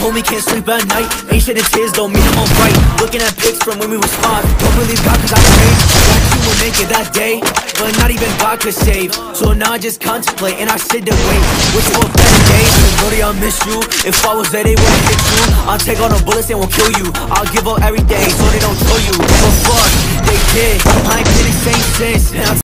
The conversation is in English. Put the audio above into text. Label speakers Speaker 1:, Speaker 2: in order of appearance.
Speaker 1: homie can't sleep at night. Ain't shedding tears, don't mean I'm alright. Looking at pics from when we was 5. Don't believe God cause I prayed that you would make it that day, but not even God could save. So now I just contemplate and I sit and wait, wish for a better day. Brody, I miss you. If I was there, they wouldn't hit you. I'll take all the bullets, they won't kill you. I'll give up every day so they don't kill you. But fuck, they did. I ain't been the same since.